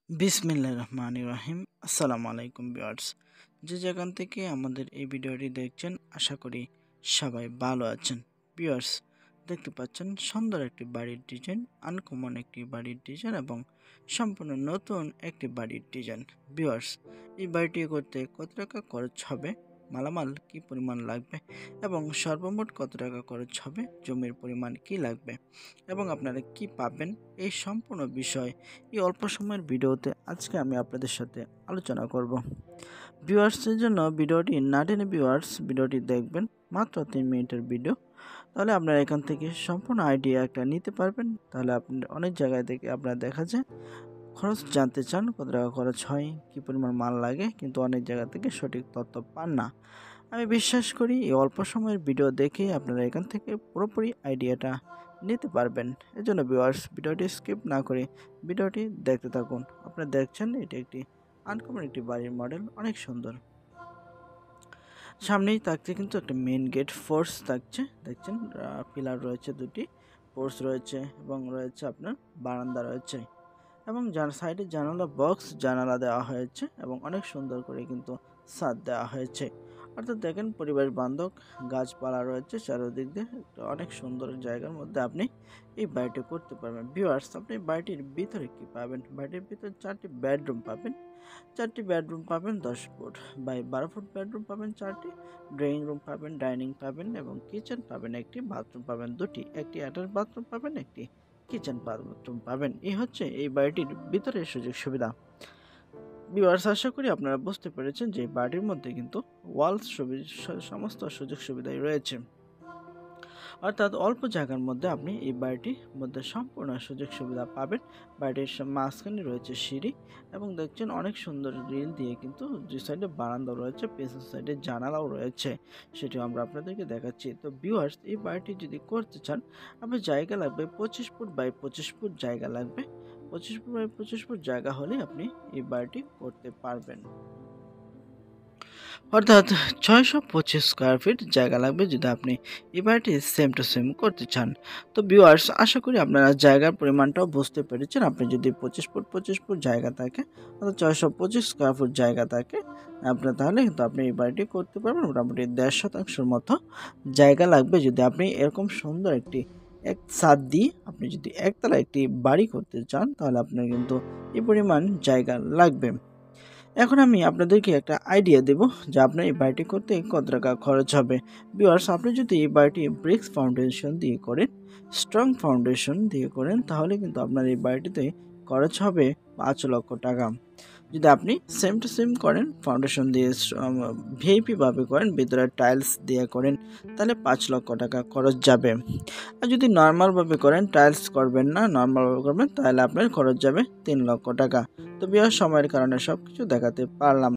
বিসমিল্লাহির রহমানির রহিম। আসসালামু আলাইকুম ভিউয়ার্স, যে যেখান থেকে আমাদের এই ভিডিওটি দেখছেন আশা করি সবাই ভালো আছেন। ভিউয়ার্স, দেখতে পাচ্ছেন সুন্দর একটি বাড়ির ডিজাইন, আনকমন একটি বাড়ির ডিজাইন এবং সম্পূর্ণ নতুন একটি বাড়ির ডিজাইন। ভিউয়ার্স, এই বাড়িটি করতে কত টাকা খরচ হবে, মালামাল কি পরিমাণ লাগবে এবং সর্বমোট কত টাকা খরচ হবে, জমির পরিমাণ কি লাগবে এবং আপনারা কি পাবেন, এই সম্পূর্ণ বিষয় এই অল্প সময়ের ভিডিওতে আজকে আমি আপনাদের সাথে আলোচনা করব। ভিউয়ার্সের জন্য ভিডিওটি না টেনে ভিডিওটি দেখবেন, মাত্র 3 মিনিটের ভিডিও। তাহলে আপনারা এখান থেকে সম্পূর্ণ আইডিয়া একটা নিতে পারবেন। তাহলে আপনি অনেক জায়গায় থেকে আপনারা দেখা যায় খরচ জানতে চান, কত টাকা খরচ হয়, কী পরিমাণ মাল লাগে, কিন্তু অনেক জায়গা থেকে সঠিক তথ্য পান না। আমি বিশ্বাস করি এই অল্প সময়ের ভিডিও দেখে আপনারা এখান থেকে পুরোপুরি আইডিয়াটা নিতে পারবেন। এজন্য ভিউয়ার্স, ভিডিওটি স্কিপ না করে ভিডিওটি দেখতে থাকুন। আপনারা দেখছেন এটি একটি আনকমন একটি বাড়ির মডেল, অনেক সুন্দর। সামনেই থাকছে কিন্তু একটা মেইন গেট, ফোর্স থাকছে, দেখছেন পিলার রয়েছে, দুটি ফোর্স রয়েছে এবং রয়েছে আপনার বারান্দা রয়েছে এবং সাইডে জানালা বক্স জানালা দেওয়া হয়েছে এবং অনেক সুন্দর করে কিন্তু ছাদ দেওয়া হয়েছে। অর্থাৎ দেখেন পরিবেশ বান্ধব, গাছপালা রয়েছে চারিদিক দিয়ে, অনেক সুন্দর জায়গার মধ্যে আপনি এই বাড়িটি করতে পারবেন। ভিউয়ার্স, আপনি বাড়িটির ভিতরে কি পাবেন? বাড়িটির ভিতরে 4টি বেডরুম পাবেন। 4টি বেডরুম পাবেন, 10 ফুট বাই 12 ফুট বেডরুম পাবেন 4টি, ড্রয়িং রুম পাবেন, ডাইনিং পাবেন এবং কিচেন পাবেন, একটি বাথরুম পাবেন দুটি, একটি অ্যাটাচ বাথরুম পাবেন, একটি কিচেন বাথরুম পাবেন। এই হচ্ছে এই বাড়িটির ভিতরের সুযোগ সুবিধা। ভিউয়ার্স, আশা করি আপনারা বুঝতে পেরেছেন যে এই বাড়ির মধ্যে কিন্তু সমস্ত সুযোগ সুবিধাই রয়েছে। অর্থাৎ অল্প জায়গার মধ্যে আপনি এই বাড়িটির মধ্যে সম্পূর্ণ সুযোগ সুবিধা পাবেন। বাড়িটির মাঝখানে রয়েছে সিঁড়ি এবং দেখছেন অনেক সুন্দর গ্রিল দিয়ে কিন্তু দুই সাইডে বারান্দা রয়েছে, পেছন সাইডে জানালাও রয়েছে, সেটিও আমরা আপনাদেরকে দেখাচ্ছি। তো ভিউয়ার্স, এই বাড়িটি যদি করতে চান আপনার জায়গা লাগবে 25 ফুট বাই 25 ফুট জায়গা লাগবে। 25 ফুট বাই 25 ফুট জায়গা হলে আপনি এই বাড়িটি করতে পারবেন। অর্থাৎ 625 স্কোয়ার ফিট জায়গা লাগবে যদি আপনি এই বাড়িটি সেম টু সেম করতে চান। তো ভিউয়ার্স, আশা করি আপনারা জায়গার পরিমাণটাও বুঝতে পেরেছেন। আপনি যদি 25 ফুট জায়গা থাকে, অর্থাৎ 625 স্কোয়ার ফুট জায়গা থাকে আপনার, তাহলে কিন্তু আপনি এই বাড়িটি করতে পারবেন। মোটামুটি 1.5 শতাংশের মতো জায়গা লাগবে যদি আপনি এরকম সুন্দর একটি এক ছাদ দিয়ে আপনি যদি একতলা একটি বাড়ি করতে চান, তাহলে আপনার কিন্তু এই পরিমাণ জায়গা লাগবে। এখন আমি আপনাদেরকে একটা আইডিয়া দেব যে আপনার এই বাড়িটি করতে কত টাকা খরচ হবে। ভিউয়ার্স, আপনি যদি এই বাড়িটি ব্রিক্স ফাউন্ডেশন দিয়ে করেন, স্ট্রং ফাউন্ডেশন দিয়ে করেন, তাহলে কিন্তু আপনার এই বাড়িটিতে খরচ হবে 5 লক্ষ টাকা। যদি আপনি সেম টু সেম করেন, ফাউন্ডেশন দিয়ে ভিআইপি ভাবে করেন, ভিতরে টাইলস দিয়ে করেন, তাহলে 5 লক্ষ টাকা খরচ যাবে। আর যদি নর্মালভাবে করেন, টাইলস করবেন না, নর্মালভাবে করবেন, তাহলে আপনার খরচ যাবে 3 লক্ষ টাকা। তো বিয়ার সময়ের কারণে সব কিছু দেখাতে পারলাম।